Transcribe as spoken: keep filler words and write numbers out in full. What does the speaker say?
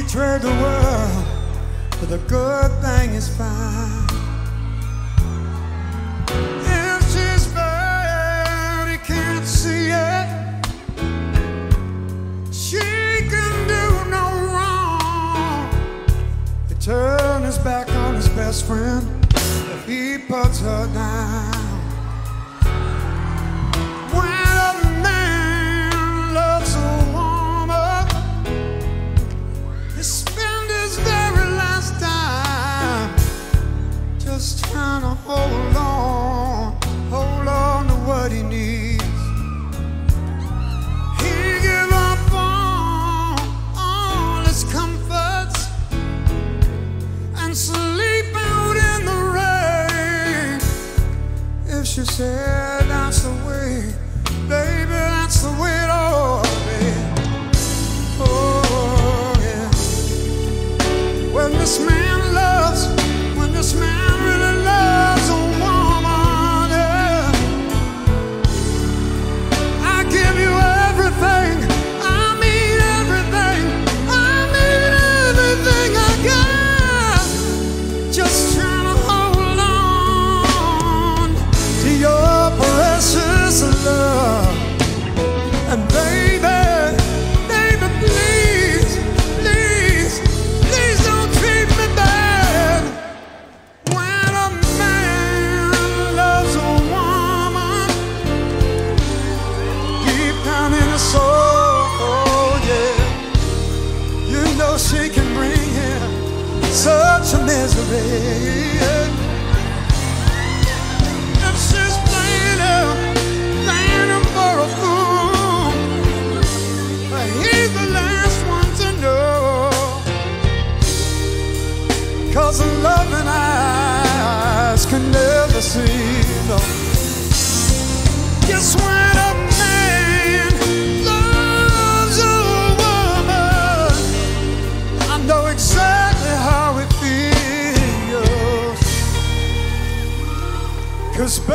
trade the world, but the good thing is fine. If she's bad, he can't see it. She can do no wrong. He turns his back on his best friend if he puts her down. Trying to hold on, hold on to what he needs. He give up on all his comforts and sleep out in the rain. If she said that's the way, baby, that's the way it ought to be. Oh yeah. When this man loves, when this man really loves a woman, yeah. I give you everything, I mean everything, I mean everything I got. Just trying to hold on to your precious love. And baby, baby, please, please, please don't treat me bad. So, oh yeah, you know she can bring him such a misery. And she's playing him, playing him for a fool. But he's the last one to know, 'cause the loving eyes can never see. No. Just when a man loves a woman, I know exactly how it feels. 'Cause